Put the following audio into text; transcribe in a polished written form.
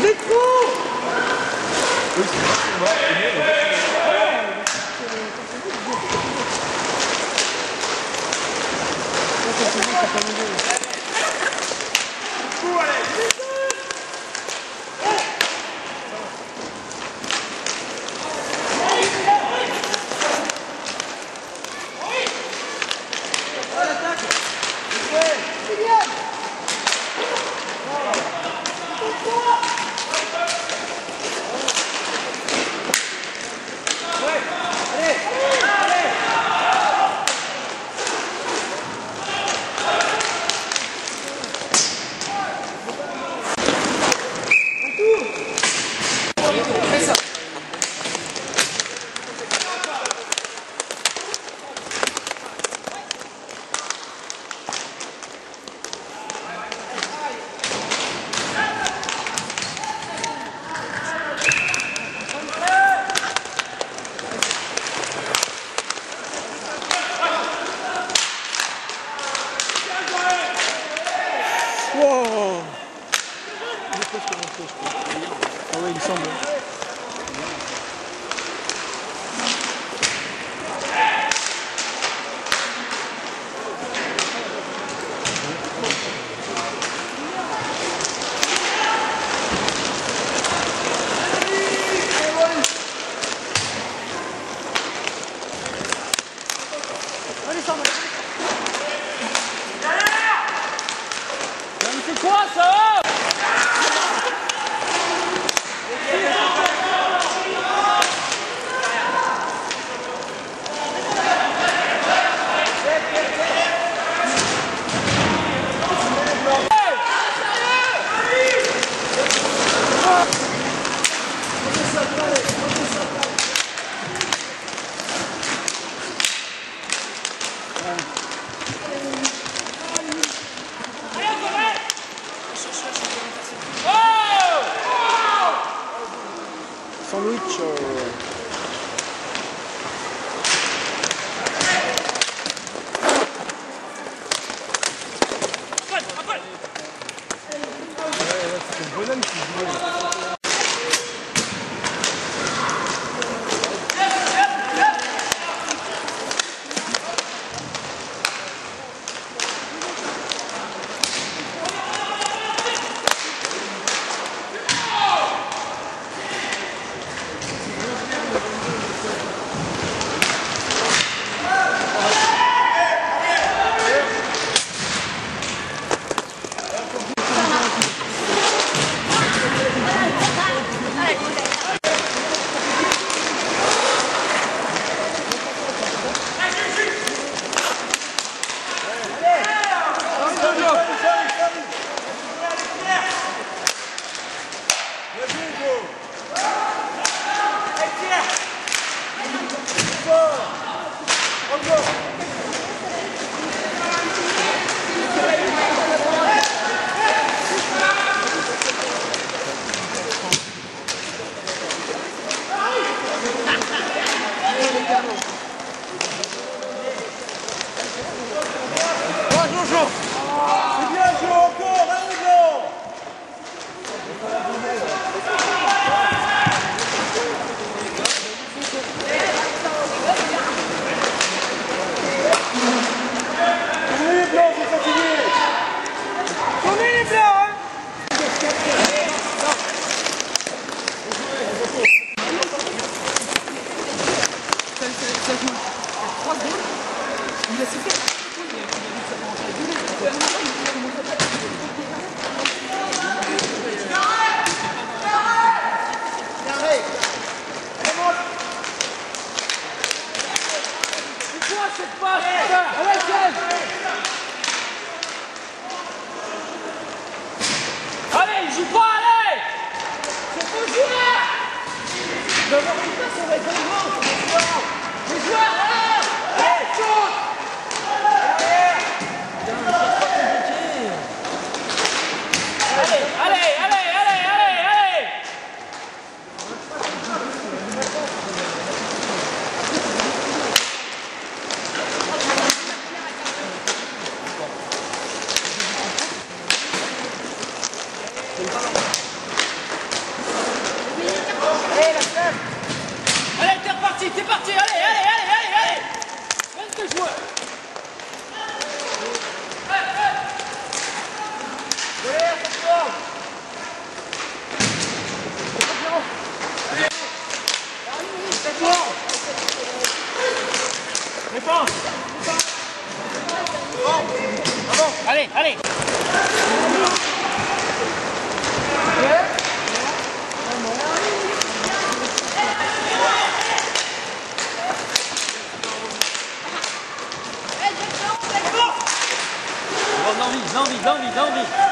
Mais trop. Oui, c'est Wow. Ah ouais, il me semble. C'est quoi ça? Sandwich. C'est le bonhomme qui joue. Allez, joue pas, allez! C'est pour jouer! D'avoir une place, on va être dans le ventre! Les joueurs, allez! Shoot! Allez, allez, allez, allez, allez, allez! Allez, la tête. Allez, t'es reparti, t'es parti. Allez. 22 joueurs. Allez, attention. Défense. Allez. L'envie.